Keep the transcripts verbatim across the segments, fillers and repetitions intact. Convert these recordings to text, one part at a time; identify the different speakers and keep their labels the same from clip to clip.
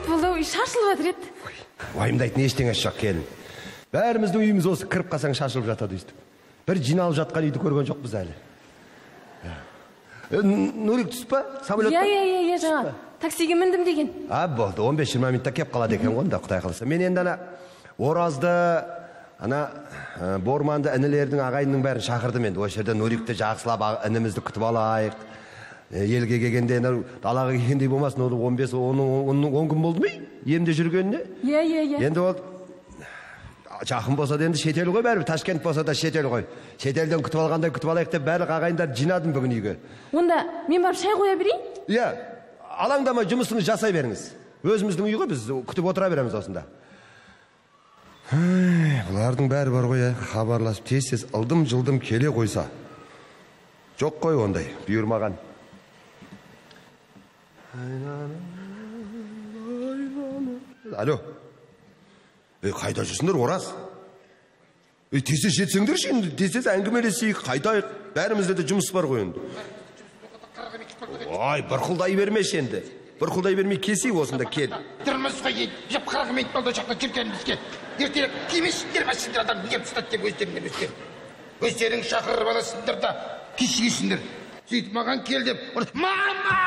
Speaker 1: бұл шашылып жатыр еді.
Speaker 2: Уайымдайтын ештеңесі жоқ келін. Бәріміздің үйіміз осы кіріп қалсаң шашылып жатады өйстіп. Бір жиналып жатқан үйді көрген жоқпыз әлі. Нұрик түс па? Самолет па?
Speaker 1: Иә, иә, иә, жаңа таксиге міндім деген.
Speaker 2: А, болды, он бес жиырма минутта кеп қалады екен ғой, Құдай қаласа. Мен енді ана Оразды, ана Борманды, інілердің, ағайынның бәрін шақырдым енді. Осы жерде Нұрикті жақсылап інімізді күтіп алайық. Елге келгенде далаға келгендей болмасын, он бес он күн болды ма? Емде жүргеніне?
Speaker 1: Иә, иә, иә.
Speaker 2: Енді ол жақын болса да енді шетел ғой, бәрі Ташкент болса да шетел ғой. Шетелден күтіп алғандай күтіп алайық деп барлық ағайындар жинадым бүгін үйге.
Speaker 1: Онда мен барып шай қоя берейін?
Speaker 2: Иә, алаңдамай жұмысыңызды жасай беріңіз. Өзіміздің үй ғой, біз күтіп отыра береміз осында. Бұлардың бәрі бар ғой, хабарласып тез-тез ылдым-жылдым келе қойса. Жоқ қой ондай, бұйырмаған. Алло. Ей, қайда жүрсіңдер, Ораз? Ей, тез-тез жетсеңдер енді, тез-тез әңгімелесейік, қайтайық. Бәрімізде де жұмыс бар ғой енді. Ой, бұрқылдай бермеш енді. Бұрқылдай бермей кесейік осында, кел.
Speaker 3: Тұрмыз ғой, жеп қырық болды жақта жүргенімізге. Ертелік кемесіңдер мәсіңдер адам не ұстады деп өздеріңдер өздер. Өздерің шақырып аласыңдар да кешігесіңдер. Сөйтіп маған кел деп, мама!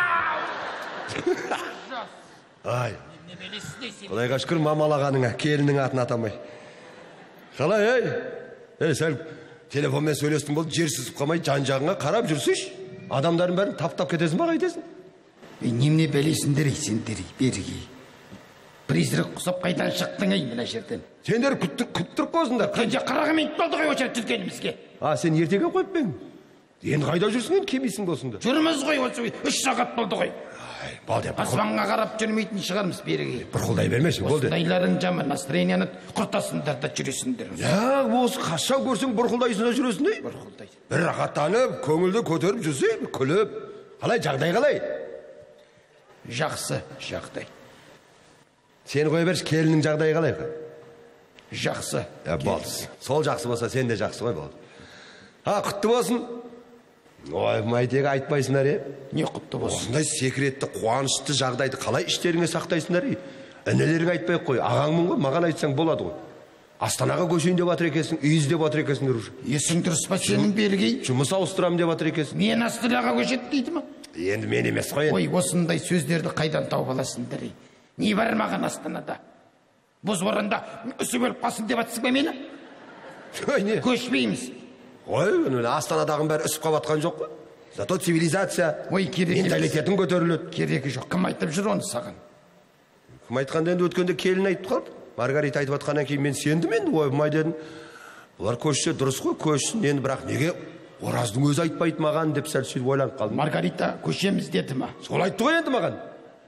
Speaker 2: Ай, Құдайға шүкір мамалағаныңа, келінің атын атамай. Қалай, ей? Ей, сәл телефонмен сөйлестің болды, жерсіз қалмай жан-жағыңа қарап жүрсіш. Адамдардың бәрін таптап кетесің ба, қайтесің?
Speaker 3: Немне бәлесіңдер, сендер, берге. Призрак құсап қайдан шықтың, ей, мына жерден.
Speaker 2: Сендер күттіріп қозыңдар.
Speaker 3: Қанша қырық минут болды ғой өшіріп жүргенімізге.
Speaker 2: А, сен ертеге қойып бең? Енді қайда жүрсің, енді кемейсің болсыңды.
Speaker 3: Жүрміз ғой, осы үш сағат болды ғой. Аспанға қарап жүрмейтін шығармыз берге.
Speaker 2: Бұрқылдай бермеші, болды.
Speaker 3: Осындайларын жаман настроенияны құртасыңдар да жүресіңдер.
Speaker 2: Я, осы қашан көрсең бұрқылдайсың да жүресің дей?
Speaker 3: Бұрқылдай.
Speaker 2: Бір рахаттанып, көңілді көтеріп жүрсе, күліп. Қалай, жағдай қалай?
Speaker 3: Жақсы, жағдай.
Speaker 2: Сен қой берші, келінің жағдай қалай?
Speaker 3: Жақсы.
Speaker 2: Болды. Сол жақсы болса, сен де жақсы ғой болды. Ha, құтты болсын. Ой, майтегі айтпайсыңдар, е?
Speaker 3: Не құтты болсын?
Speaker 2: Осындай секретті, қуанышты жағдайды қалай іштеріңе сақтайсыңдар, е? Інелерің айтпай қой, ағаңмын ғой, маған айтсаң болады ғой. Астанаға көшейін деп атыр екесің, үй іздеп атыр екесіңдер уже.
Speaker 3: Есің дұрыс па сенің бергей?
Speaker 2: Жұмыс ауыстырамын деп атыр екесің.
Speaker 3: Мен Астанаға көшеді дейді ма?
Speaker 2: Енді мен емес қой.
Speaker 3: Ой, осындай сөздерді қайдан тауып аласыңдар, е? Не бар маған Астанада? Бұз орында үсіп өліп қалсын деп атсың ба мені? Көшпейміз.
Speaker 2: Ой, Астанадағын бәрі үсіп қабатқан жоқ қой. Зато цивилизация, менталитетін көтеріледі.
Speaker 3: Керегі жоқ. Кім айтып жүр оны саған?
Speaker 2: Кім айтқанда енді өткенде келін айтып қалды. Маргарита айтып атқаннан кейін мен сендім енді, ойбай дедім. Олар көшсе дұрыс қой, көшсін. Енді бірақ неге Ораздың өзі айтпайды маған деп сәл сөйтіп ойланып қалдым.
Speaker 3: Маргарита көшеміз деді ма?
Speaker 2: Сол айтты ғой енді маған.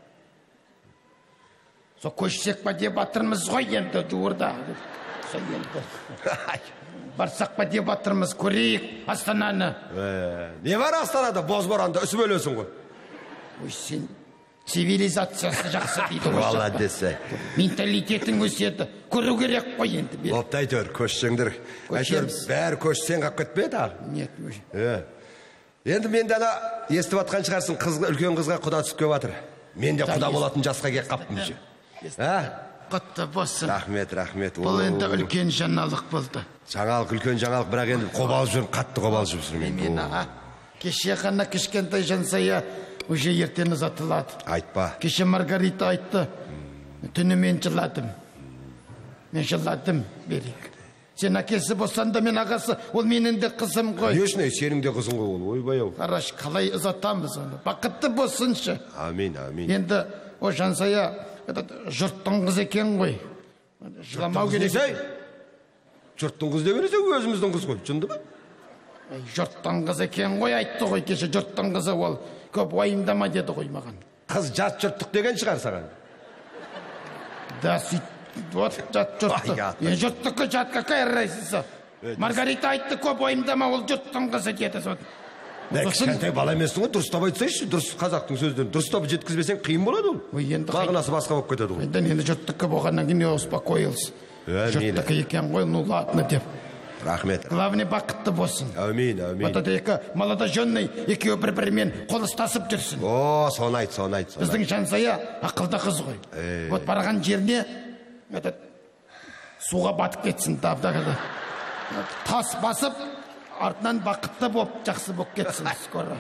Speaker 3: Сол көшсек па деп атырмыз ғой енді жуырда. Сол енді. Барсақ па деп атырмыз, көрейік Астананы.
Speaker 2: Не бар Астанада, бозборанда үсіп өлесің ғой.
Speaker 3: Ой, сен цивилизациясы жақсы дейді ғой.
Speaker 2: Вала десе.
Speaker 3: Менталитетің өседі. Көру керек қой енді.
Speaker 2: Опта айтыр, көшсеңдер. Айтыр, бәрі көшсең қап кетпеді ақ.
Speaker 3: Нет, өй.
Speaker 2: Енді мен де ана естіп атқан шығарсың, үлкен қызға құда түсіп кеп атыр. Мен де құда болатын жасқа кеп қаптым ше.
Speaker 3: Құтты болсын.
Speaker 2: Рахмет, рахмет.
Speaker 3: Бұл енді үлкен жаңалық болды.
Speaker 2: Жаңалық, үлкен жаңалық, бірақ енді қобал жүрім, қатты қобал жүрім.
Speaker 3: Мен аға, кеше ғана кішкентай Жансая уже ертең ұзатылады.
Speaker 2: Айтпа.
Speaker 3: Кеше Маргарита айтты. Түні мен жыладым. Мен жыладым, берек. Сен әкесі болсан да мен ағасы, ол менің де қызым ғой.
Speaker 2: Не үшін, сенің де қызың ғой ол, ойбай ау.
Speaker 3: Қараш, қалай ұзатамыз оны. Бақытты болсыншы.
Speaker 2: Амин, амин.
Speaker 3: Енді о Жансая жұрттың қыз екен ғой. Жыламау керек.
Speaker 2: Жұрттың қыз деген өзіміздің қыз ғой, жынды ба?
Speaker 3: Жұрттың қыз екен ғой, айтты ғой кеше. Жұрттың қызы ол көп уайымдама деді ғой маған.
Speaker 2: Қыз жат жұрттық деген шығар саған.
Speaker 3: Да, сөйт, вот жат жұрттық. Жұрттықы жат, какая разница? Маргарита айтты, көп уайымдама, ол жұрттың қызы деді.
Speaker 2: Кішкентай бала еместің ғой, дұрыстап айтсайшы, дұрыс қазақтың сөздерін дұрыстап жеткізбесең қиын болады ол. Мағынасы басқа болып кетеді ғой.
Speaker 3: Енді енді жұрттықы болғаннан кейін успокоился. Жұрттықы екен ғой, ну ладно деп.
Speaker 2: Рахмет.
Speaker 3: Главный бақытты болсын.
Speaker 2: Әумин, әумин.
Speaker 3: Вот это екі молодоженный екеуі бір-бірімен қол ұстасып жүрсін.
Speaker 2: О, соны айт, соны айт.
Speaker 3: Біздің Жансая ақылды қыз ғой. Вот барған жеріне этот суға батып кетсін. Тас басып, артынан бақытты болып, жақсы болып кетсін. Скоро.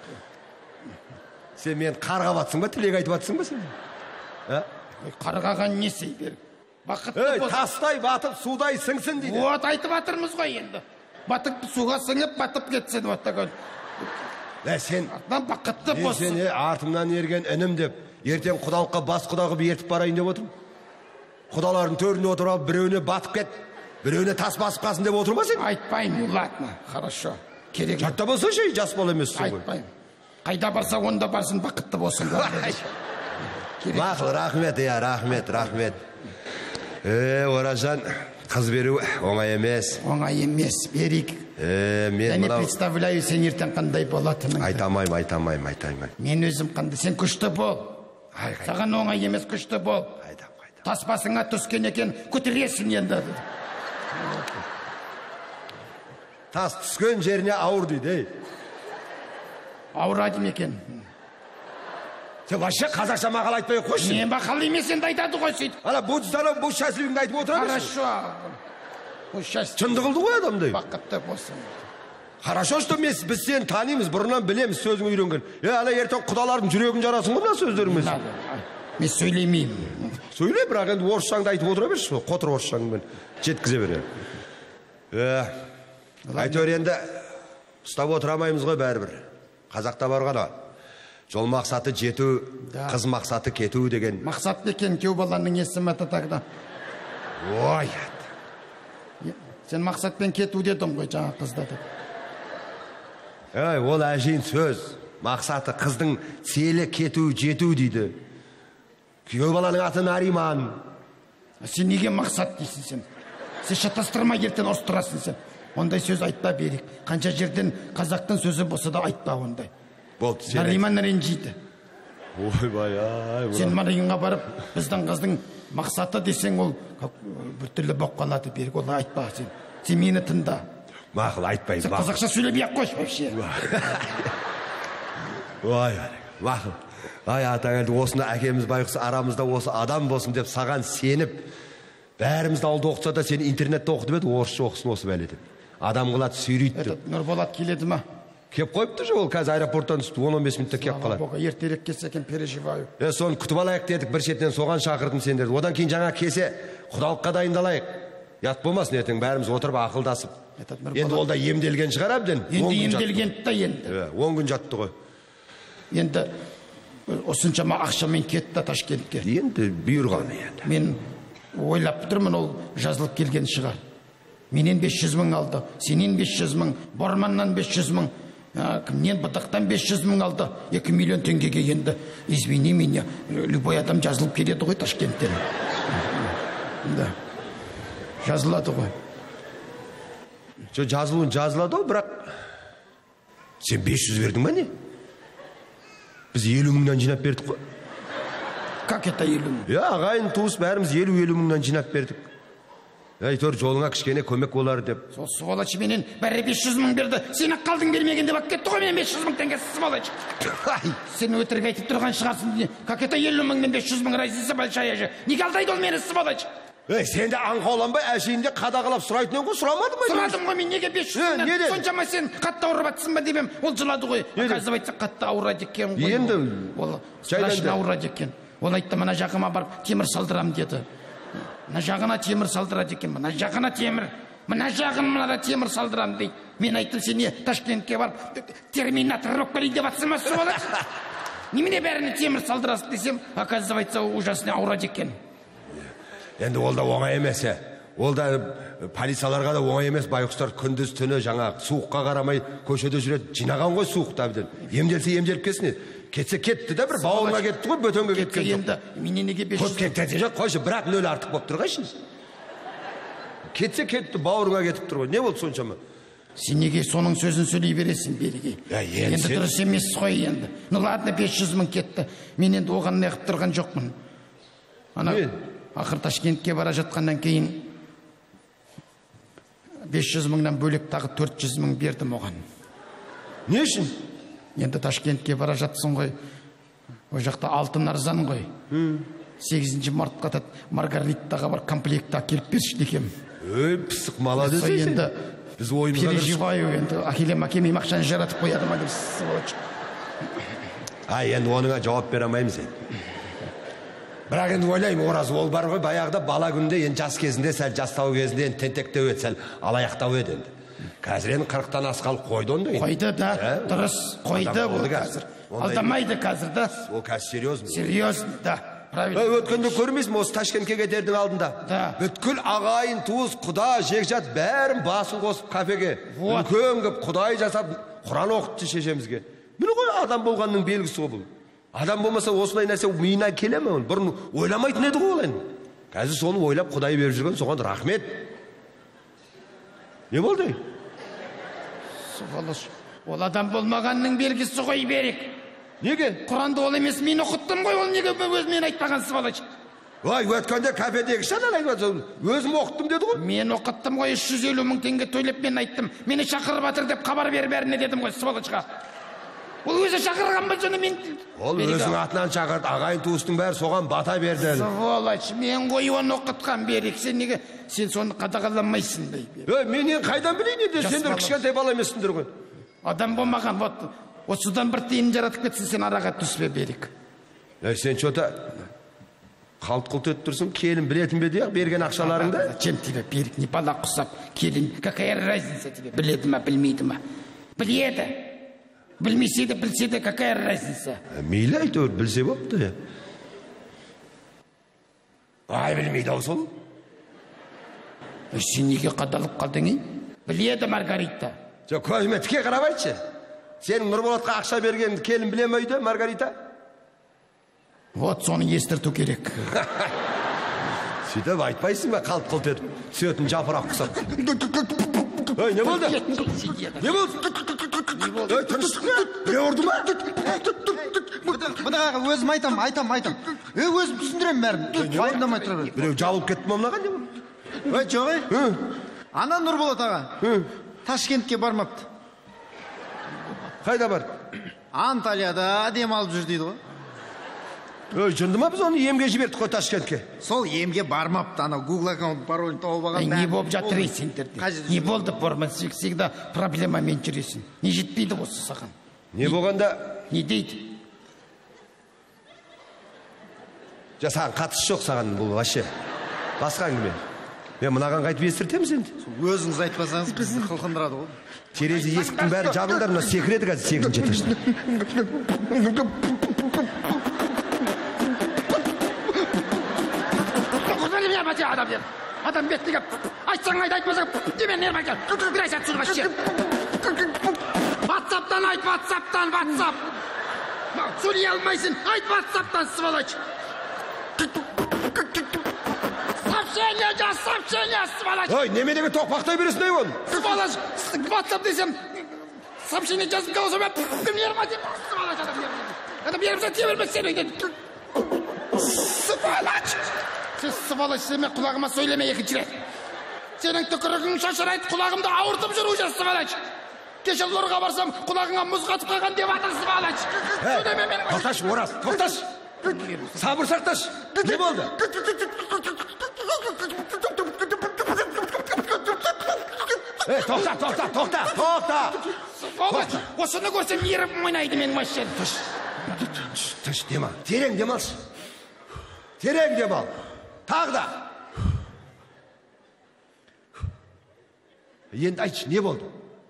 Speaker 2: Сен мен қарға батсың ба, тілек айтып батсың ба сен?
Speaker 3: Қарғаған не сей беріп? Бақытты
Speaker 2: Ей,
Speaker 3: болсын.
Speaker 2: тастай батып, судай сіңсін дейді.
Speaker 3: Вот айтып атырмыз ғой енді. Батып суға сіңіп, батып кетсін. Вот такой.
Speaker 2: Ә, сен...
Speaker 3: Артынан бақытты
Speaker 2: Мен
Speaker 3: болсын.
Speaker 2: сен артымнан ерген інім деп, ертең құдалыққа бас құда қып ертіп барайын деп отырмын. Құдалардың төрінде отырып, біреуіне батып кет, біреуіне тас басып қалсын деп отырма сен?
Speaker 3: Айтпаймын, ладно, хорошо. Керек.
Speaker 2: Жатта болса ше, жас бол емессің ғой.
Speaker 3: Айтпаймын. Қайда барса, онда барсын, бақытты болсын.
Speaker 2: Мақыл, рахмет, иә, рахмет, рахмет. Е, Оразжан, қыз беру оңай емес.
Speaker 3: Оңай емес, берейік.
Speaker 2: Е, мен
Speaker 3: Я не
Speaker 2: мынау...
Speaker 3: представляю, сен ертең қандай болатының.
Speaker 2: Айтамайм, айтамайм, айтамайм.
Speaker 3: Мен өзім қандай, сен күшті бол. Саған оңай емес, күшті бол. Тас басыңа түскен екен, көтересің енді.
Speaker 2: Тас түскен жеріне ауыр дейді, ей.
Speaker 3: Ауырады екен.
Speaker 2: Сен вообще қазақша мақал айтпай қойшы.
Speaker 3: Не мақал емес, енді айтады ғой сөйтіп.
Speaker 2: Ана будь здоров, будь счастливыңды айтып отырамыз.
Speaker 3: Хорошо.
Speaker 2: Шынды қылды ғой адамдай.
Speaker 3: Бақытты болсын.
Speaker 2: Хорошо, что біз сені танимыз, бұрыннан білеміз сөзің үйренген. Е, ана ертең құдалардың жүрегін жарасың ғой мына сөздеріңіз.
Speaker 3: Мен сөйлемеймін.
Speaker 2: Сөйле, бірақ енді орысшаңды айтып отыра берші, қотыр орысшаңмен жеткізе бере. Әйтеуір енді ұстап отырамаймыз ғой бәрібір. Қазақта бар ғана. Жол мақсаты жету, қыз мақсаты кету деген.
Speaker 3: Мақсат екен, кеу баланың есімі тағда.
Speaker 2: Ой,
Speaker 3: сен мақсатпен кету дедің ғой жаңа қызда.
Speaker 2: Ой, ол әжейін сөз. Мақсаты қыздың селі кету, жету дейді. Күйеу баланың аты Нариман.
Speaker 3: Сен неге мақсат дейсің сен? Сен шатастырма ертең ұрыстырасың сен. Ондай сөз айтпа берік. Қанша жерден қазақтың сөзі болса да айтпа ондай.
Speaker 2: Болды, сен
Speaker 3: Нариман ренжиді.
Speaker 2: Ойбай, ай.
Speaker 3: Сен Маринға барып, біздің қыздың мақсаты десең ол біртүрлі болып қалады берік. Ол айтпа сен. Сен мені тыңда.
Speaker 2: Мақыл, айтпаймын.
Speaker 3: Сен қазақша сөйлемей-ақ қойшы вообще.
Speaker 2: Ой, мақыл. Ай, атаң әлді осында әкеміз байқысы арамызда осы адам болсын деп саған сеніп, бәрімізді алды оқытса да сені интернетте оқытып еді, орысша оқысын осы бәле деп. Адам қылады, сүйрейді.
Speaker 3: Нұрболат келеді ма?
Speaker 2: Кеп қойыпты же, ол қазір аэропорттан түсті, он он бес минутта кеп қалады.
Speaker 3: Ертерек келсе екен, переживаю.
Speaker 2: Е, соны күтіп алайық дедік, бір шетінен соған шақырдым сендерді. Одан кейін жаңа келсе, құдалыққа дайындалайық. Ят болмасын, ертең бәріміз отырып ақылдасып. Енді ол да емделген шығар әбден.
Speaker 3: Енді емделген та енді.
Speaker 2: он күн жатты ғой.
Speaker 3: Енді осыншама ақшамен кетті Ташкентке.
Speaker 2: Енді бұйырғаны енді.
Speaker 3: Мен ойлап тұрмын, ол жазылып келген шығар. Менен бес жүз мың алды, сенен бес жүз мың, Борманнан бес жүз мың, кімнен Бытықтан бес жүз мың алды. екі миллион теңгеге енді, извини меня, любой адам жазылып келеді ғой Ташкенттен. Да. Жазылады ғой.
Speaker 2: Жо жазылуын жазылады ғой, бірақ сен бес жүз бердің ба не? Біз елу мыңнан жинап бердік қой.
Speaker 3: Как это елу мың?
Speaker 2: Я, ағайын туыс бәріміз елу елу мыңнан жинап бердік. Әйтеуір жолыңа кішкене көмек болар деп.
Speaker 3: Сол сволочь менен бәрі бес жүз мың берді. Сені қалдың бермеген деп кетті ғой, мен бес жүз мың теңге сволочь. Сен өтірік айтып тұрған шығарсың. Как это елу мың мен бес жүз мың, разница большая же. Неге алдайды ол мені сволочь?
Speaker 2: Ей, сен де аңқауланбай, әшейінде қадағалап сұрайтын ғой, сұрамады ма?
Speaker 3: Сұрадым ғой, мен неге бес жүз мыңнан? Соншама сен қатты ауырып атсың ба демем, ол жылады ғой. Оказывается, қатты ауырады екен ғой.
Speaker 2: Енді
Speaker 3: ол страшно ауырады екен. Ол айтты, мына жағыма барып темір салдырам деді. Мына жағына темір салдырады екен, мына жағына темір. Мына жағына темір салдырам дейді. Мен айттым, сен не Ташкентке барып терминатор болып келейін деп атсың ба, сволочь? Немене бәріне темір салдырасың десем, оказывается, ужасно ауырады екен.
Speaker 2: Енді ол да оңай емес. Ол да полицияларға да оңай емес. Байқұстар күндіз түні жаңа суыққа қарамай көшеде жүреді. Жинаған ғой суықта әбден. Емделсе емделіп кетсін. Кетсе кетті де, бір бауырға кетті ғой, бөтенге кеткен жоқ.
Speaker 3: Енді менен неге бес жүз?
Speaker 2: Көп кетті жоқ, қойшы, бірақ нөл артық болып тұр ғайшын. Кетсе кетті, бауырға кетіп тұр ғой. Не болды соншама?
Speaker 3: Сен неге соның сөзін сөйлей бересің береге? Енді дұрыс емес қой енді. Ну ладно, бес жүз мың кетті. Мен енді оған неғып тұрған жоқпын. Ана ақыр Ташкентке бара жатқаннан кейін бес жүз мыңнан бөлек тағы төрт жүз мың бердім оған.
Speaker 2: Не үшін?
Speaker 3: Енді Ташкентке бара жатсың ғой. О жақта алтын арзан ғой. сегізінші мартқа Маргаритаға бар комплект әкеліп берші дегем.
Speaker 2: Өй, пысық молодец сен.
Speaker 3: Енді
Speaker 2: біз ойымызға
Speaker 3: переживаю, енді әкелем әкелмей ақшаны жаратып қояды ма деп сволочь.
Speaker 2: Ай, енді оныңа жауап бере алмаймыз енді. Бірақ енді ойлаймын, ораз ол бар ғой, баяғыда бала күнде, енді жас кезінде, сәл жастау кезінде, енді тентектеу еді, сәл алаяқтау еді енді. Қазір енді қырықтан асқалы қойды онда.
Speaker 3: Қойды да, дұрыс, қойды ол қазір. Алдамайды қазір да.
Speaker 2: Ол қазір серьезно.
Speaker 3: Серьезно, да. Правильно.
Speaker 2: Өткенде көрмейсің, осы Ташкентке кетердің алдында.
Speaker 3: Да.
Speaker 2: Бүткіл ағайын, туыс, құда, жекжат бәрін басын қосып кафеге. Үлкен кеп құдай жасап, Құран оқытты шешемізге. Міне ғой адам болғанның белгісі бұл. Адам болмаса осындай нәрсе миына келе ме? Бұрын ойламайтын еді ғой ол. Қазір соны ойлап Құдай беріп жүрген, соған рахмет. Не болды?
Speaker 3: Сволочь. Ол адам болмағанның белгісі ғой берек.
Speaker 2: Неге?
Speaker 3: Құранды ол емес, мен оқыттым ғой, ол неге өзімен айтпаған сволочь.
Speaker 2: Ой, өткенде кафедегі шанал айтып, өзім оқыттым деді ғой.
Speaker 3: Мен оқыттым ғой, үш жүз елу мың теңге төлеп мен айттым. Мені шақырып жатыр деп хабар беріп бәріне дедім ғой, сволочьға. Ол өзі шақырған ба жөні мен?
Speaker 2: Ол өзің атынан шақырды, ағайын туыстың бәрі соған бата берді.
Speaker 3: Сволочь, мен ғой оны оқытқан берек. Сен неге, сен соны қадағаламайсың бей.
Speaker 2: Ой, мен не қайдан білейін еді, сендер кішкентай бала емессіңдер ғой.
Speaker 3: Адам болмаған, вот, осыдан бір тиын жаратып кетсін, сен араға түспе берек.
Speaker 2: Ей, сен что-то қалт-құлт өтіп тұрсың, келін білетін бе дейік, берген ақшаларыңды?
Speaker 3: Зачем тебе берек, не бала құсап, келін, какая разница тебе, біледі ма, білмейді ма? Біледі. Білмесе де, білсе де, какая разница?
Speaker 2: Мейлі әйтеуір, білсе бопты. Ай, білмейді ау сол.
Speaker 3: Сен неге қадалып қалдың, ей? Біледі Маргарита.
Speaker 2: Жоқ, көзіме тіке қарап айтшы. Сенің Нұрболатқа ақша берген келін білемейді, Маргарита?
Speaker 3: Вот соны естірту керек.
Speaker 2: Сөйтіп айтпайсың ба, қалт-құлт етіп, түсетін жапырақ құсап. Ой, не болды? Не болды? Ой, тұрыстық ма? Біреу ұрды ма?
Speaker 4: Бұдағы өзім айтам, айтам, айтам. Ой, өзім түсіндірем бәрін. Пайымдамай тұра береді.
Speaker 2: Біреу жауып кетті ма мынаған не болды?
Speaker 4: Ой, жоқ, ей. Ана Нұрболат аға. Ташкентке бармапты.
Speaker 2: Қайда бар?
Speaker 4: Анталияда дем алып жүр дейді ғой.
Speaker 2: Ой, жынды ма біз оны емге жібердік қой Ташкентке?
Speaker 4: Сол емге бармапты, ана Google аккаунт паролін тауып алған.
Speaker 3: Не болып жатыр ей сендерде? Не болды Борман, всегда проблемамен жүресің. Не жетпейді осы саған?
Speaker 2: Не болғанда?
Speaker 3: Не дейді?
Speaker 2: Жа, саған қатысы жоқ саған бұл вообще. Басқа әңгіме. Мен мынаған қайтып естіртеміз енді.
Speaker 4: Өзіңіз айтпасаңыз бізді қылқындырады ғой.
Speaker 2: Терезе есіктің бәрі жабыңдар, мына секіреді қазір сегізінші этажда.
Speaker 3: Адам беттігі, айтсаң айт, айтмасаң, демен нерім айтқан, бір айсат сұр басы жер. Ватсаптан айт, ватсаптан, ватсап. Сөйлей алмайсың, айт ватсаптан, сволочь. Сообщение жаз, сообщение, сволочь.
Speaker 2: Ой, немедегі тоқпақтай бересін ай оны?
Speaker 3: Сволочь, ватсап десем, сообщение жазып қаласың, мен нерім айтып, сволочь адам нерім. Адам ерімсен тие бермес сен өйден. Сволочь. Сен сволочь, сен мен құлағыма сөйлеме екінші рет. Сенің түкірігің шашырайды, құлағымды ауыртып жүру жүр, сволочь. Кеше лорға барсам, құлағыңа мұз қатып қалған деп атыр, сволочь.
Speaker 2: Тоқташ, ораз, тоқташ. Сабыр сақташ. Не болды? Ей, тоқта, тоқта, тоқта, тоқта.
Speaker 3: Сволочь, осыны көрсем еріп ойнайды мен машин.
Speaker 2: Түш, түш, демал. Терең демалшы. Терең демал. Тағы да. Енді айтшы, не болды?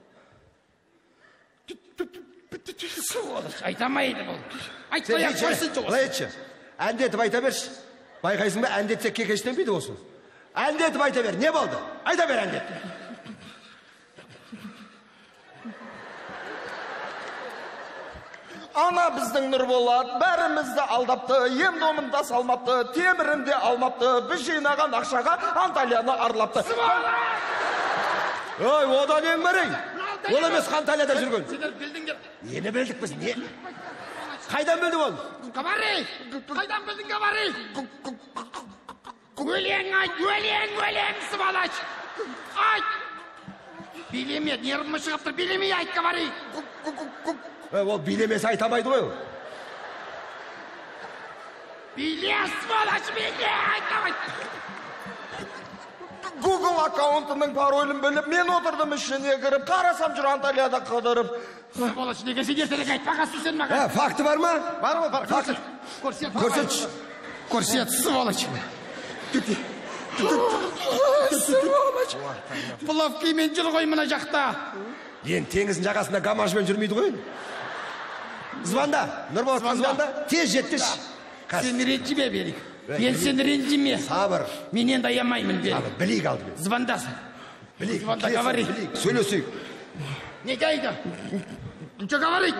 Speaker 3: Сволочь, айтамайды бұл. Айтпай-ақ қойсын жоғыз.
Speaker 2: Былай етші, әндетіп айта берші. Байқайсың ба, әндетсек кекештенбейді осы. Әндетіп айта бер, не болды? Айта бер әндет.
Speaker 5: Ана біздің Нұрболат бәрімізді алдапты, ем-домында салмапты, темірінде алмапты, біз жинаған ақшаға Анталияны арылапты.
Speaker 2: Ой, одан ең бар ей. Ол емес Анталияда жүрген.
Speaker 3: Сендер білдіңдер.
Speaker 2: Нені білдік біз, не? Қайдан білдің оны?
Speaker 3: Гавари, қайдан білдің Гавари? Өлең айт, өлең, өлең, сволочь. Айт. Билеме, нервыма шығып тұр, билеме, айт говори.
Speaker 2: Ол билемесе айта алмайды ғой.
Speaker 3: Биле, сволочь, биле, айт говори.
Speaker 5: Google аккаунтының паролін біліп, мен отырдым ішіне кіріп, қарасам жүр Анталияда қыдырып.
Speaker 3: Сволочь, неге сен ертелік айтпаға сүйсен маған.
Speaker 2: Факты бар ма?
Speaker 4: Бар ма? Бар.
Speaker 3: Көрсет, көрсет.
Speaker 2: Көрсетші.
Speaker 3: Көрсет, сволочь. Сволочь. Плавкимен жүр ғой мына жақта.
Speaker 2: Ен теңіздің жағасында гамашымен жүрмейді ғой. Звонда, Нұрболат, звонда. Тез жеттіш.
Speaker 3: Сен ренжіме берік. Мен сен ренжіме.
Speaker 2: Сабыр.
Speaker 3: Мен енді аямаймын берік.
Speaker 2: Сабыр, білейік алды мен.
Speaker 3: Звондасы.
Speaker 2: Білейік,
Speaker 3: Звонда говори.
Speaker 2: Сөйлесейік.
Speaker 3: Не дейді? Что говорить?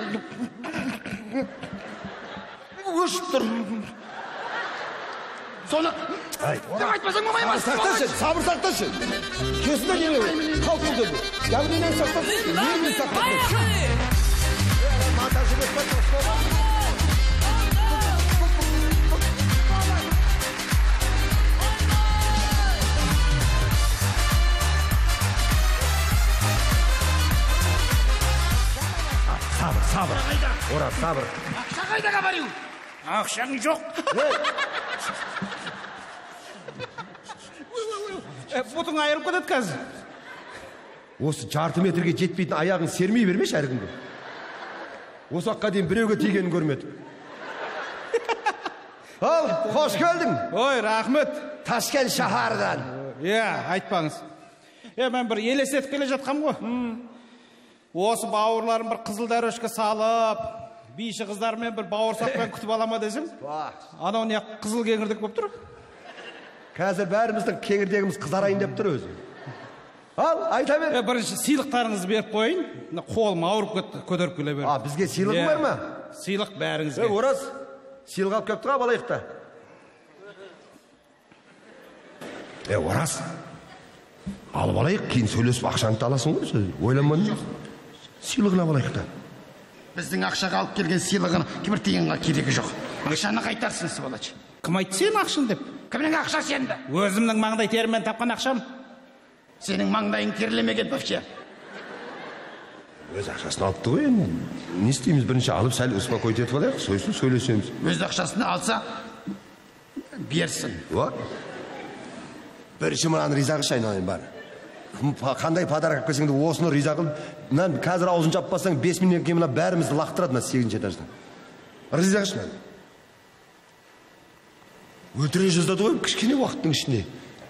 Speaker 5: Өшіп тұр.
Speaker 3: Соны... Давай, айтпасаң болмаймас.
Speaker 2: Сақташы, сабыр сақташы. Кесіне келе, қалт бұл деді. Дәуренен сақташы, ермен сақташы. Монтажы көспәді. Сабыр, сабыр. Ораз, сабыр.
Speaker 3: Ақша қайда говорю? Ақшаң жоқ.
Speaker 4: Бұтың айырып кетеді қазір.
Speaker 2: Осы жарты метрге жетпейтін аяғын сермей бермеш әркімге. Осы аққа дейін біреуге тигенін көрмеді. Ал, қош келдің.
Speaker 4: Ой, рахмет.
Speaker 2: Ташкент шаһардан.
Speaker 4: Иә, айтпаңыз. Е, мен бір елестетіп келе жатқам ғой. Осы бауырларым бір қызыл дәрешке салып, биші қыздармен бір бауырсақпен күтіп алама десем. Анау не қызыл кеңірдек болып тұр.
Speaker 2: Қазір бәріміздің кеңірдегіміз қызарайын деп тұр өзі. Ал, айта бер.
Speaker 4: Е, бірінші сыйлықтарыңызды беріп қойын. Қолым ауырып кетті, көтеріп келе бер.
Speaker 2: А, бізге сыйлығың бар ма?
Speaker 4: Сыйлық бәріңізге.
Speaker 2: Е, Ораз, сыйлық алып келіп тұр, балайықта. Е, Ораз, алып алайық, кейін сөйлесіп ақшаңды аласың ғой, сөз. Ойланмадың ба? Сыйлығын алып алайықта.
Speaker 3: Біздің ақшаға алып келген сыйлығын кібір тиынға керегі жоқ. Ақшаны қайтарсын, сволочь.
Speaker 4: Кім айтты сен ақшын деп?
Speaker 3: Кімнің ақша сенді?
Speaker 4: Өзімнің маңдай терімен тапқан ақшам.
Speaker 3: Сенің маңдайың терлемеген вообще.
Speaker 2: Өз ақшасын алыпты ғой, енді. Не істейміз, бірінші алып сәл успокоить етіп алайық, сөйсін сөйлесеміз.
Speaker 3: Өз ақшасын алса, берсін.
Speaker 2: Вот. Бірінші мынаны риза қылшы айналайын бар. Қандай подарок келсең де осыны риза қыл. Мынаны қазір аузын жаппасаң бес минуттан кейін мына бәрімізді лақтырады мына сегізінші этаждан. Риза қылшы мені. Өлтіре жаздады ғой кішкене уақыттың ішінде.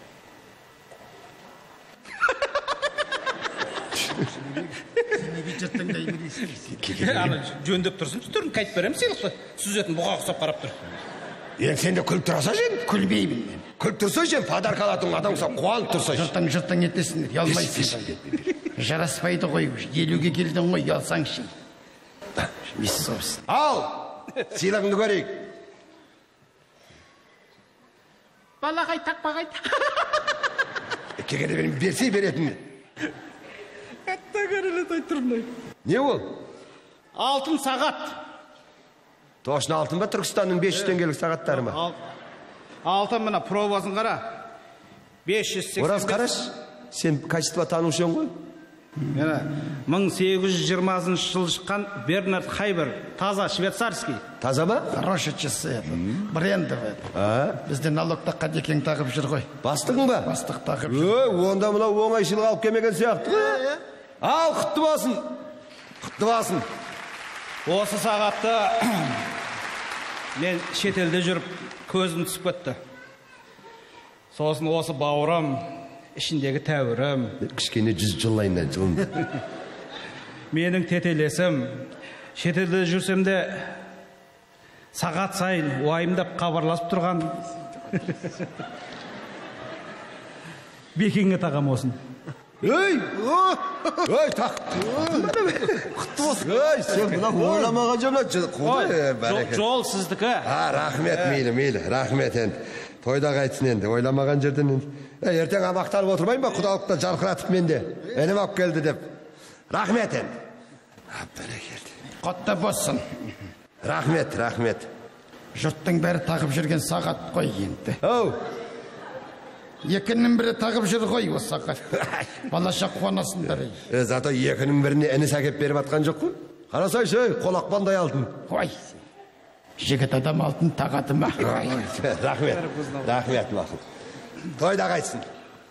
Speaker 4: Жөндеп тұрсын, түрін қайтып берем сыйлықты. Сүзетін бұға ұқсап қарап тұр.
Speaker 2: Енді сен де күліп тұраса жен?
Speaker 3: Күлмеймін мен.
Speaker 2: Күліп тұрса жен, подарка алатын адам ұқсап қуанып тұрса жен.
Speaker 3: Жұртың жұртың етесіңдер, ұялмайсың. Жараспайды ғой, елуге келдің ғой, ұялсаңшы.
Speaker 2: Ал, сыйлығыңды көрейік.
Speaker 3: Балағай, тақпағай.
Speaker 2: Кегені берем, берсей беретін.
Speaker 4: Қатта көрілі той тұрмай.
Speaker 2: Не ол?
Speaker 4: Алтын сағат.
Speaker 2: Точно алтын ба, Түркістанның бес жүз теңгелік сағаттары ма?
Speaker 4: Алтын мына пробасын қара. бес жүз сексен бес.
Speaker 2: Ораз қараш, сен качество танушың ғой?
Speaker 4: мың сегіз жүз жиырмасыншы жылы шыққан Бернард Хайбер, таза швейцарский.
Speaker 2: Таза ба?
Speaker 3: Хороший часы, брендовый. Бізде налогта қадекең тағып жүр ғой.
Speaker 2: Бастығың ба?
Speaker 3: Бастық тағып жүр.
Speaker 2: Өй, онда мұна оңай сыйлық алып келмеген сияқты. Ал, құтты болсын. Құтты болсын.
Speaker 4: Осы сағатты мен шетелде жүріп көзім түсіп кетті. Сосын осы бауырым, ішіндегі тәуірім.
Speaker 2: Кішкене жүз жылайында жылын.
Speaker 4: Менің тетелесім, шетелде жүрсем де сағат сайын уайымдап хабарласып тұрған Бекеңе тағам осын.
Speaker 2: Өй! Өй, тақ! Құтты болсын. Өй, сен бұна ойламаған жамна.
Speaker 4: Жол сіздікі.
Speaker 2: Рахмет, мейлі, мейлі. Рахмет енді. Тойда қайтсын енді. Ойламаған жерден енді. Ертең амақталып отырмайын ба? Құдалықта жарқыратып менде. Әнім ап келді деп. Рахмет енді. Бәрекелді.
Speaker 3: Құтты болсын.
Speaker 2: Рахмет, рахмет.
Speaker 3: Жұрттың бәрі тағып жүрген сағат қой енді.
Speaker 2: Оу.
Speaker 3: екінің бірі тағып жүр ғой осы ақыр. Балаша қуанасыңдар.
Speaker 2: Е, зато екінің біріне ініс әкеп беріп атқан жоқ қой. Қарасайшы, ей, қолақпандай алтын.
Speaker 3: Ой, жігіт адам алтын тағады ма?
Speaker 2: Рахмет, рахмет Мақұл. Тойда қайтсын.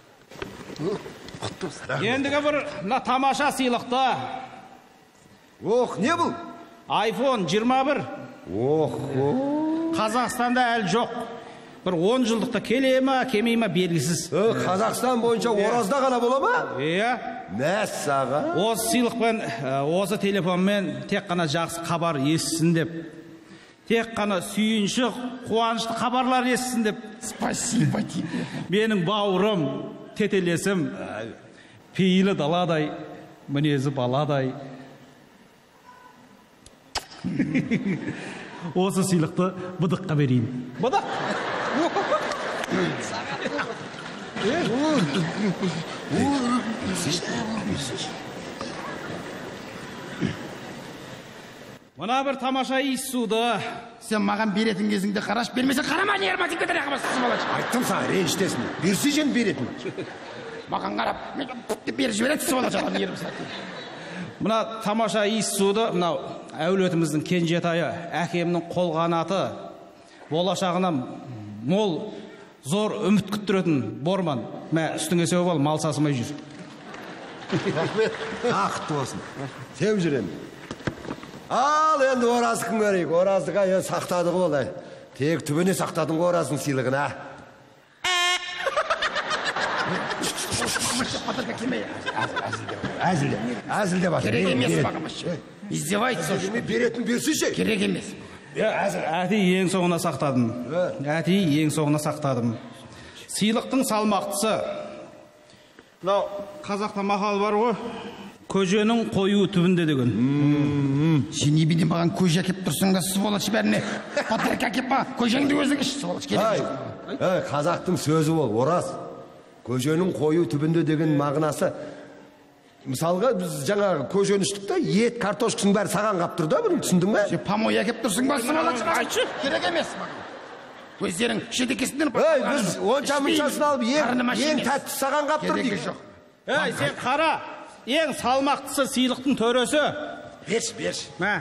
Speaker 4: Ендігі бір мына тамаша сыйлықты.
Speaker 2: Ох, не бұл?
Speaker 4: айфон жиырма бір.
Speaker 2: Ох,
Speaker 4: Қазақстанда әлі жоқ. Бір он жылдықта келе ма, келмей ма белгісіз.
Speaker 2: Қазақстан бойынша оразда ғана бола ма?
Speaker 4: Иә.
Speaker 2: Мәссаға.
Speaker 4: Осы сыйлықпен, осы телефонмен тек қана жақсы хабар естісін деп. Тек қана сүйінші, қуанышты хабарлар естісін деп.
Speaker 3: Спасибо тебе.
Speaker 4: Менің бауырым, тетелесім, пейілі даладай, мінезі баладай. Осы сыйлықты бұдыққа берейін. Бұдық? Мына бір тамаша иіс суды.
Speaker 3: Сен маған беретін кезіңде қараш, бермесе қарама, не ерматик кетер ақымасыз балашы.
Speaker 2: Айттым саған, ренжітесің. Берсе жен беретін.
Speaker 3: Маған қарап, беріп жібереді сіз балашы адам ерім сәтті.
Speaker 4: Мына тамаша иіс суды, мынау әулетіміздің кенжетайы, әкемнің қолғанаты, болашағына мол зор үміт күттіретін Борман. Мә, үстіңе сеу бол, мал сасымай жүр.
Speaker 2: Рахмет. Ақытты болсын. Сеу жүрем. Ал, енді оразы күн көрейік. Оразыға енді сақтады ғой. Тек түбіне сақтадың оразың сыйлығына. Әзілде. Әзілде бар.
Speaker 3: Керек емес бағымашы. Издевается.
Speaker 2: Беретін берсеше.
Speaker 3: Керек емес.
Speaker 4: Әти ең соңына сақтадым. Әти ең соңына сақтадым. Сыйлықтың салмақтысы. Мынау қазақта мақал бар ғой. Көженің қою түбінде деген.
Speaker 3: Сен ебеде маған көже әкеп тұрсың да сволочь бәріне. Подарка әкеп ба, көжеңді өзің іш, сволочь.
Speaker 2: Қазақтың сөзі бол, ораз. Көженің қою түбінде деген мағынасы. Мысалға біз жаңа көжені іштік та, ет, картошкасын бәрі саған қап тұр да, бұны түсіндің бе?
Speaker 3: Сен помой әкеп тұрсың ба, сволочь.
Speaker 4: Айтшы.
Speaker 3: Керек емес маған. Өздерің шедекесінден...
Speaker 2: Ей, біз онша мұншасын алып, ең тәтті саған қап тұр дейік.
Speaker 4: Ей, сен қара. Ең салмақтысы сыйлықтың төресі.
Speaker 2: Берші, берші.
Speaker 4: Мә.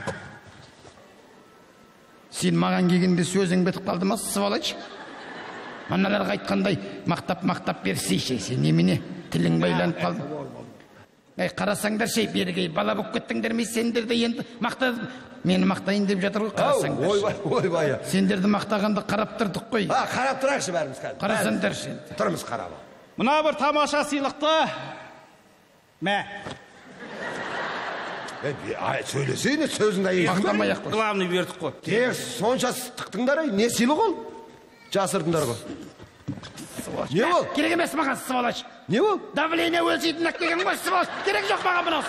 Speaker 3: Сен маған келгенде сөзің бітіп қалды ма, сволочь? Аналарға айтқандай мақтап-мақтап берсейші, сен немене тілің байланып қалды. Әй, қарасаңдар шей, бергей, бала болып кеттіңдер ме, сендерді енді мақтадым. Мені мақтайын деп жатыр ғой, қарасаңдар.
Speaker 2: Ойбай, ойбай.
Speaker 3: Сендерді мақтағанды қарап тұрдық қой.
Speaker 2: А, қарап тұрайықшы бәріміз қазір.
Speaker 3: Қарасаңдар шей.
Speaker 2: Тұрмыз қарап.
Speaker 4: Мына бір тамаша сыйлықты. Мә.
Speaker 2: Сөйлесейін, сөзіңді ешін бәрі.
Speaker 3: Мақтамай-ақ қой.
Speaker 4: Главный бердік қой.
Speaker 2: Тек сонша тықтыңдар, не сыйлық ол? Жасырдыңдар ғой. Не ол?
Speaker 3: Керек емес маған, сволочь.
Speaker 2: Не ол?
Speaker 3: Давление өлсейтін әкпеген ғой, сволочь. Керек жоқ маған бұнау.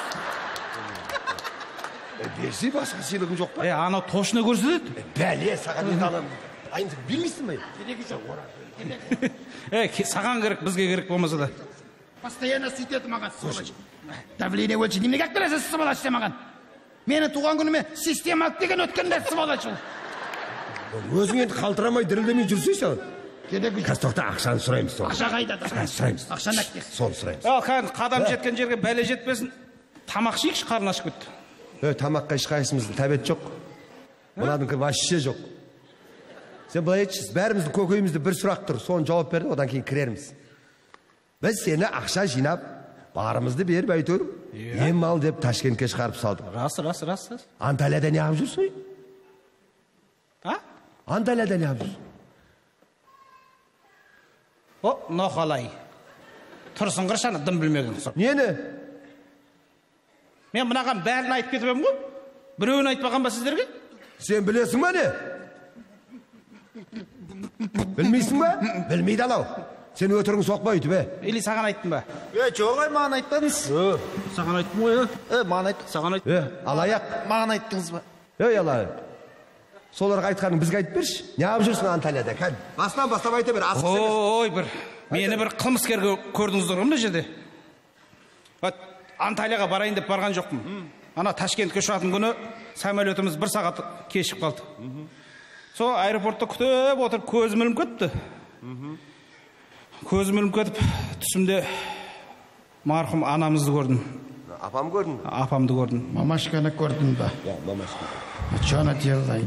Speaker 2: Берсе басқа сыйлығың жоқ па?
Speaker 4: Е, анау тошыны көрсетеді.
Speaker 2: Бәле, саған енді анам. Айында білмейсің бе?
Speaker 3: Керегі жоқ.
Speaker 4: Е, саған керек, бізге керек болмаса да.
Speaker 3: Постоянно сөйтеді маған, сволочь. Давление өлші, немеге әктересіз, сволочь, маған. Мені туған күніме система алып деген өткенде, сволочь.
Speaker 2: Өзің енді қалтырамай, дірілдемей жүрсей саған.
Speaker 3: Керегі жоқ.
Speaker 2: Қазір тоқта ақшаны сұраймыз.
Speaker 3: Ақша қайда?
Speaker 2: Сұраймыз.
Speaker 3: Ақшаны әктер.
Speaker 2: Соны сұраймыз.
Speaker 4: Ал, қадам жеткен жерге бәле жетпесін. Тамақ жейікші, қарын ашып кетті.
Speaker 2: Ө, тамаққа ешқайсымыздың тәбет жоқ. Мұнадың вообще жоқ. Сен былай етшісіз, бәріміздің көкейімізді бір сұрақ тұр, соны жауап берді, одан кейін кірерміз. Біз сені ақша жинап, барымызды беріп әйтеуір, ем мал деп Ташкентке шығарып салдық.
Speaker 4: Рас, рас, рас.
Speaker 2: Анталияда не алып жүрсің?
Speaker 4: А?
Speaker 2: Анталияда не алып жүрсің?
Speaker 4: О, ноқалай. Тұрсын қыршаны дым білмеген сұр.
Speaker 2: Нені?
Speaker 4: Мен мұнаған бәрін айтып кетіп ем ғой. Біреуін айтпаған ба сіздерге?
Speaker 2: Сен білесің ба не? Білмейсің ба? Білмейді алау. Сен өтірің соқпа үйтіп, бе?
Speaker 4: Или саған айттым ба?
Speaker 5: Е, жоқ, ай, маған айтпадыңыз.
Speaker 4: Саған айттым ғой,
Speaker 5: Е, маған айттыңыз.
Speaker 4: саған айттым.
Speaker 2: Е, алаяқ.
Speaker 5: Маған айттыңыз ба?
Speaker 2: Ей, алаяқ. Соларға айтқаның бізге айтып берші. Не алып жүрсің Анталияда? Кәд, басынан бастап айта бер, асық емес.
Speaker 4: Ой, бір, мені бір қылмыскерге көрдіңіздер ғой мына жерде. Анталияға барайын деп барған жоқпын. Ана Ташкентке ұшатын күні самолетіміз бір сағат кешіп қалды. Сол аэропортта күтіп отырып көзім ілініп кетті. көзім ілініп кетіп түсімде марқұм анамызды көрдім.
Speaker 2: Апам көрдің?
Speaker 4: Апамды көрдім.
Speaker 3: Мамашканы көрдің ба?
Speaker 2: Иә, мамашка.
Speaker 3: Что она делает?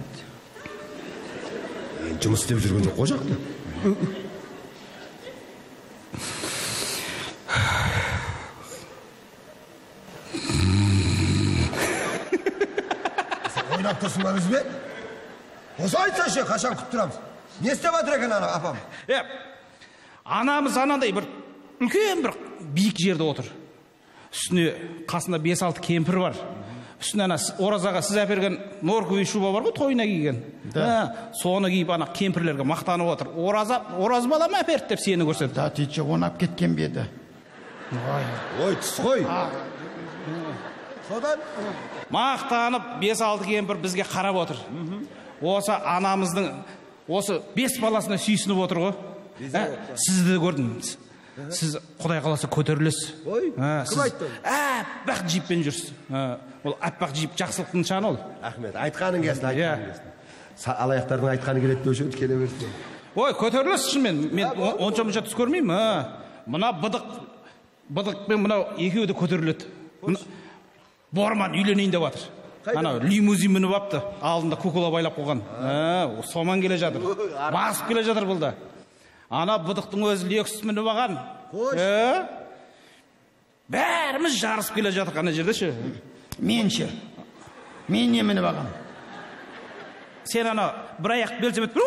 Speaker 2: Мен жұмыс істеп жүрген жоқ қой жақта. Ойнап тұрсың ба бізбе? Осы айтсашы, қашан күтіп тұрамыз? Не істеп жатыр екен ана апам?
Speaker 4: Е, анамыз анандай бір үлкен бір биік жерде отыр. Үстіне қасында бес алты кемпір бар. Үстіне ана оразаға сіз әперген норковый шуба бар ғой, тойына киген. Соны киіп ана кемпірлерге мақтанып отыр. Ораза, ораз бала ма әперді деп сені көрсетті.
Speaker 3: Да, ты че, он ап кеткен бе еді?
Speaker 2: Ой, түс қой. Содан?
Speaker 4: Мақтанып бес алты кемпір бізге қарап отыр. Осы анамыздың осы бес баласына сүйсініп отыр ғой. Сізді көрдім. Сіз Құдай қаласа көтерілесіз.
Speaker 2: Ой, кім айтты?
Speaker 4: Аппақ джиппен жүрсіз. Ол аппақ джип жақсылықтың нышаны ол.
Speaker 2: Ахмет, айтқаның келсін, айтқаның келсін. Алаяқтардың айтқаны келеді деуші келе берсін.
Speaker 4: Ой, көтерілесіз шынымен. Мен онша-мұнша түс көрмеймін. Мына быдық, быдық пен мынау екеуі де көтеріледі. Борман үйленейін деп жатыр. Ана лимузин мініп апты, алдында кукула байлап қойған. Соман келе жатыр. Басып келе жатыр бұл да. Ана бұдықтың өзі Lexus мініп алған. Бәріміз жарысып келе жатыр қана жерде ше.
Speaker 3: Мен ше. Мен не мініп алған?
Speaker 4: Сен ана бір аяқ белсем ет.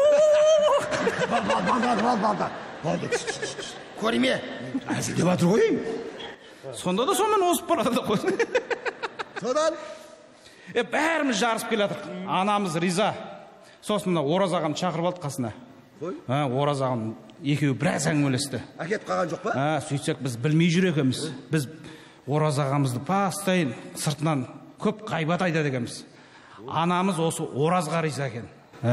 Speaker 3: Көрме.
Speaker 2: Әзілдеп жатыр ғой.
Speaker 4: Сонда да сонымен осып барады ғой.
Speaker 2: Содан?
Speaker 4: Бәріміз жарысып келе жатыр. Анамыз риза. Сосын Ораз ағам шақырып алды қасына. Ораз ағам екеуі біраз әңгімелесті.
Speaker 2: Әкетіп қалған жоқ па?
Speaker 4: Сөйтсек біз білмей жүр екенбіз. Біз Ораз ағамызды постоянно сыртынан көп ғайбат айтады екенбіз. Анамыз осы Оразға риза екен.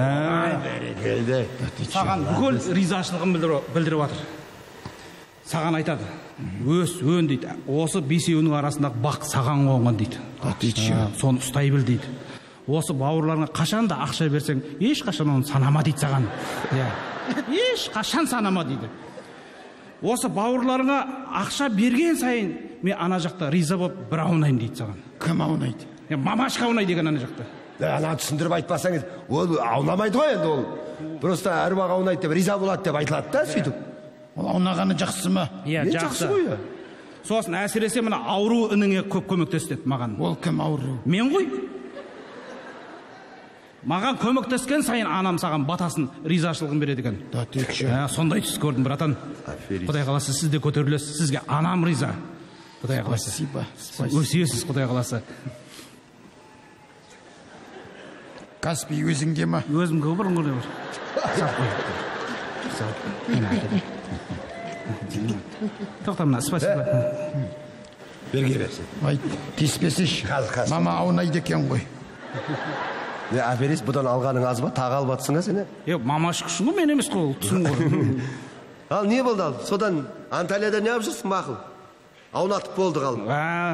Speaker 4: Саған бүкіл ризашылығын білдіріп жатыр. Саған айтады. Өс, өн дейді. Осы бесеуінің арасындағы бақ саған қонған дейді. Соны ұстай біл дейді. Осы бауырларыңа қашан да ақша берсең, еш қашан оны санама дейді саған. Еш қашан санама дейді. Осы бауырларыңа ақша берген сайын, мен ана жақта риза болып бір аунайым дейді саған.
Speaker 3: Кім аунайды?
Speaker 4: Мамашқа аунайды екен ана жақта.
Speaker 2: Ана түсіндіріп айтпасаңыз, ол аунамайды ғой енді ол. Просто әруақ аунайды деп риза болады деп айтылады да, сөйтіп.
Speaker 3: Ол аунағаны жақсы ма?
Speaker 4: Иә, жақсы ғой. Сосын әсіресе мына ауру ініңе көп көмектесті маған.
Speaker 3: Ол кім ауру?
Speaker 4: Мен ғой. Маған көмектескен сайын анам саған батасын, ризашылығын береді екен.
Speaker 3: Да, ты че?
Speaker 4: Сондай түс көрдім, братан. Құдай қаласа сіз де көтерілесіз, сізге анам риза. Құдай қаласа.
Speaker 3: Спасибо.
Speaker 4: Өсиесіз, Құдай қаласа.
Speaker 3: Каспий өзіңде ма?
Speaker 4: Өзім көбір ұңғырды бар. Тоқтамына, спасибо.
Speaker 2: Берге берсін.
Speaker 3: Ай, теспесіш. Мама аунайды екен ғой.
Speaker 2: Әперес, бұдан алғаның аз ба? Тағы алып атсың сені?
Speaker 4: Е, мамаш күшін ғой, мен емес қой, түсін ғой.
Speaker 2: Ал, не болды ал? Содан Анталияда не алып жүрсің мақыл? Аунатып болды қалым.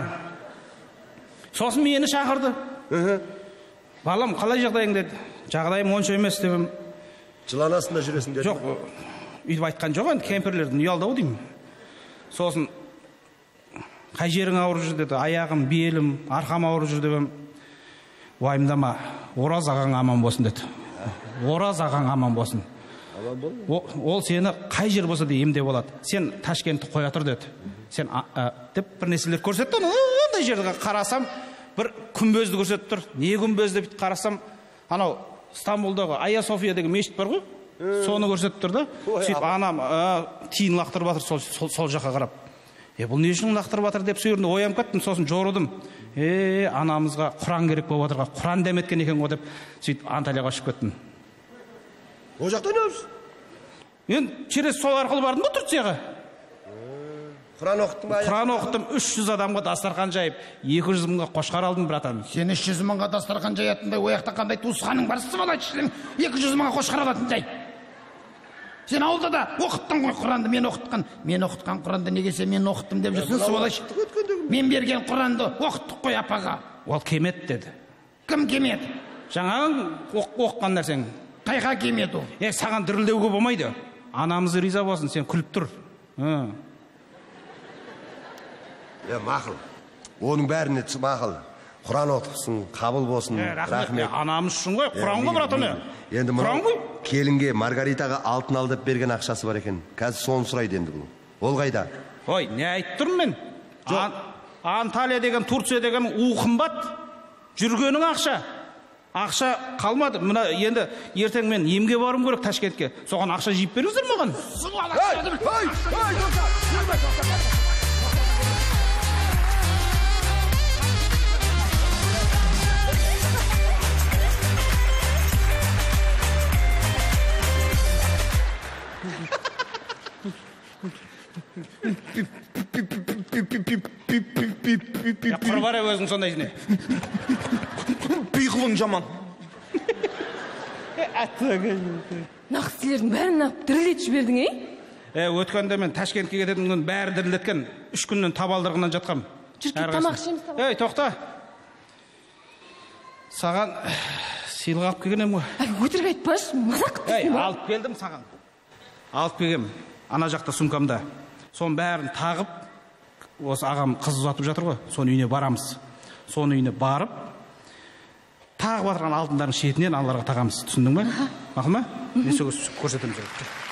Speaker 4: Сосын мені шақырды. Балам, қалай жағдайың деді. Жағдайым онша емес дебім.
Speaker 2: Жыланасында жүресің деді.
Speaker 4: Жоқ, үйдіп айтқан жоқ, енді кемпірлердің ұялдау деймін. Сосын қай жерің ауырып жүр деді. Аяғым, белім, арқам ауырып жүр дебім. Уайымдама, Ораз ағаң аман болсын деді. Ораз ағаң аман болсын. Ол сені қай жер болса да емде болады. Сен Ташкентті қоя тұр деді. Сен деп бір нәрселер көрсетті. Ондай жерге қарасам, бір күмбезді көрсетіп тұр. Не күмбезді бит қарасам, анау Стамбулдағы Айя София деген мешіт бар ғой. Соны көрсетіп тұр да. Сөйтіп анам тиын лақтырып жатыр сол жаққа қарап. Е, бұл не үшін лақтырып жатыр деп сөйірінде оям кеттім, сосын жорыдым. Е, анамызға Құран керек болып жатырға, Құран дәметкен екен ғой деп, сөйтіп Анталияға ұшып кеттім.
Speaker 2: О жақта не өпсің?
Speaker 4: Мен через сол арқылы бардым ба Турцияға?
Speaker 2: Құран оқыттың ба?
Speaker 4: Құран оқыттым, үш жүз адамға дастархан жайып, екі жүз мыңға қошқар алдым, братан.
Speaker 3: Сен үш жүз мыңға дастархан жаятындай, ояқта қандай туысқаның бар, сыбалай екі жүз мыңға қошқар алатын жай. Сен ауылда да оқыттың ғой Құранды, мен оқытқан. Мен оқытқан Құранды неге сен мен оқыттым деп жүрсің, сыбалай. Мен берген Құранды оқыттық қой апаға.
Speaker 4: Ол кемет деді.
Speaker 3: Кім кемет?
Speaker 4: Жаңағы оққан нәрсең.
Speaker 3: Қайға кемет ол?
Speaker 4: Е, саған дірілдеуге болмайды. Анамыз риза болсын, сен күліп тұр. Hı.
Speaker 2: Е, мақұл. Оның бәріне түс мақұл. Құран оқысын, қабыл болсын.
Speaker 4: Е, рахмет. Анамыз үшін ғой, Құран ғой, брат, оны.
Speaker 2: Енді
Speaker 4: Құран ғой.
Speaker 2: келінге Маргаритаға алтын алдап берген ақшасы бар екен. Қазір соны сұрайды енді бұл. Ол қайда?
Speaker 4: Ой, не айтып тұрмын мен? Анталия деген, Турция деген у қымбат. Жүргенің ақша. Ақша қалмады. Мына енді ертең мен емге барым керек Ташкентке. Соған ақша жиып беріңіздер маған. Құр бар өзің сондай не.
Speaker 5: Пиғылың жаман.
Speaker 1: Нақ сілердің бәрін нақ дірілет жібердің, е?
Speaker 4: Е, өткенде мен Ташкентке кететін күн бәрі дірілеткен. Үш күннен табалдырғынан жатқам.
Speaker 1: Жүріп тамақ ішеміз, тамақ.
Speaker 4: Ей, тоқта. Саған сыйлық алып келгенем ғой.
Speaker 1: Әй, өтірік айтпашы, мазақ
Speaker 4: Ей,
Speaker 1: қылсын ба?
Speaker 4: алып келдім саған. Алып келгем. Ана жақта сумкамда. Соның бәрін тағып, осы ағам қыз ұзатып жатыр ғой. Соның үйіне барамыз. Соның үйіне барып, тағып атырған алтындардың шетінен аналарға тағамыз. Түсіндің бе? Мақұл ма? Мен көрсетемін саған.